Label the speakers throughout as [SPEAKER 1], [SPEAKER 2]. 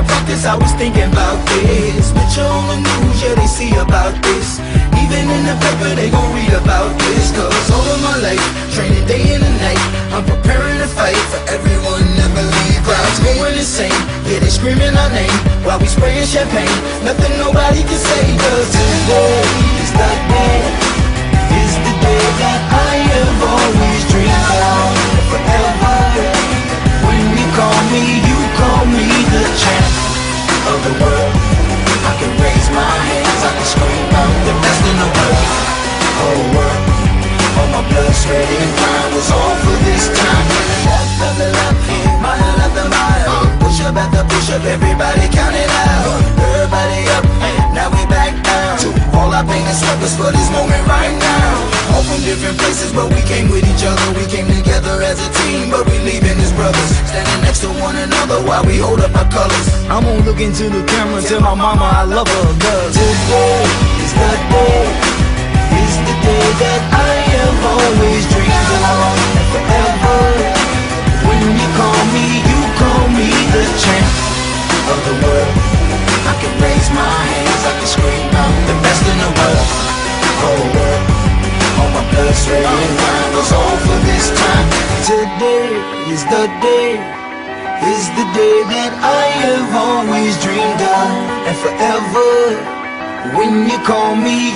[SPEAKER 1] practice, I was thinking about this. Picture on the news, yeah, they see about this. Even in the paper, they gon' read about this. Cause all of my life, training day and night, I'm preparing to fight for everyone that believe. Crowds going insane, yeah, they screaming our name while we spraying champagne. Nothing nobody can say. Cause today is the day, is the day that I have always dreamed of. Forever, when you call me the champ of the world. I can raise my hands, I can scream out the best in the world. Whole world, all my blood, sweat and crime was all for this time. Left of the left, mile after mile. Push up after push up, everybody count it out. Everybody up, now we back down. All our pain and sweat was for this moment right now. All from different places, but we came with each other. We came together as a team, but we leaving as brothers. Standing next to one another while we hold up our colors. I'm gonna look into the camera and tell my mama I love her. Cause today is the day, is the day that I have always dreamed of. And forever, when you call me the champ of the world. I can raise my hands, I can scream out the best in the world. Whole world, all my blood, sweat and crime was all for this time. Today is the day, is the day that I have always dreamed of. And forever, when you call me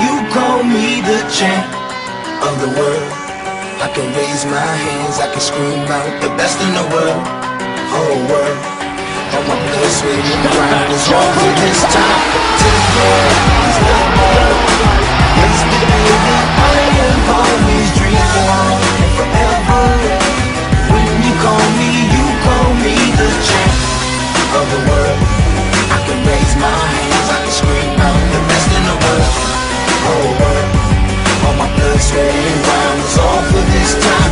[SPEAKER 1] the champ of the world. I can raise my hands, I can scream out the best in the world. Whole world, all my blood, sweat and crime was all for this time. Today is the day, is the day that I have always dreamed of. And forever, when you call me the champ of the world. I can raise my hands, I can scream out the best in the world. Whole world, all my blood, sweat and crime was all for this time.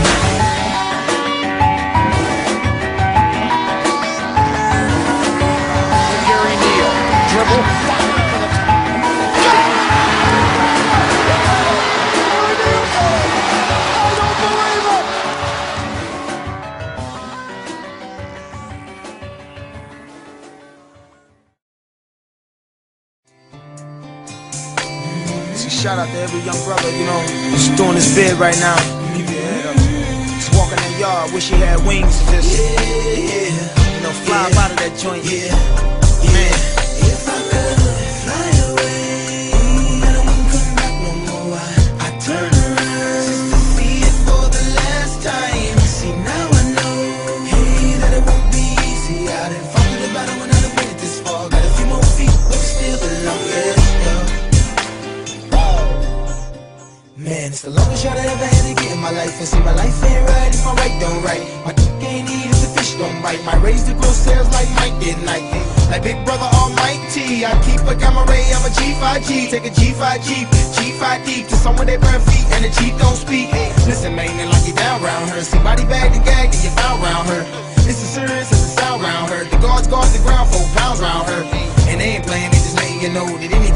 [SPEAKER 2] Shout out to every young brother, you know, who's doing his bid right now. Keep your head up. Just walking that yard, wish he had wings to just, you know, fly up out of that joint. Man.
[SPEAKER 1] If I could fly away, I wouldn't come back no more. I turn around just to see it for the last time. See, now I know, hey, that it won't be easy. I done fought through the battle when I done made it this far. Got a few more feet, but still the longest. Man, it's the longest shot I ever had to get in my life. And see, my life ain't right if my right don't right. My kick ain't eat if the fish don't bite. My raise to grow sales like Mike did night. Like Big Brother Almighty, I keep a gamma ray, I'm a G5G. Take a G5 Jeep, G5 deep to somewhere they burn feet and the Jeep don't speak. Listen, man, they like you down round her. See, body bagged and gagged and you found round her. It's as serious as the sound round her. The guards guard the ground, 4 pounds round her. And they ain't playing, they just letting you know that any